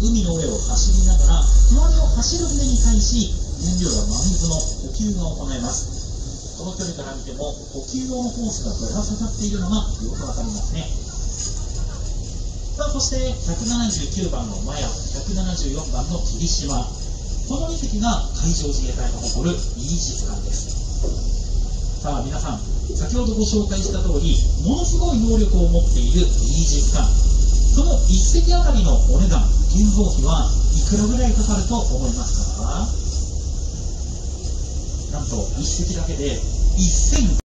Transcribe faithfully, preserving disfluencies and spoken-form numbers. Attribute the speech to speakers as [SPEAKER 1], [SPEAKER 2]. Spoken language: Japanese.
[SPEAKER 1] 海の上を走りながら隣を走る船に対し燃料や真水の補給が行えます。この距離から見ても補給用のホースがぶら下がっているのがよくわかりますね。さあ、そしてひゃくななじゅうきゅうばんのマヤ、ひゃくななじゅうよんばんの霧島、このにせきが海上自衛隊が誇るイージス艦です。さあ皆さん、先ほどご紹介した通り、ものすごい能力を持っているイージス艦、そのいっせきあたりのお値段、建造費はいくらぐらいかかると思いますか？なんといっせきだけでせん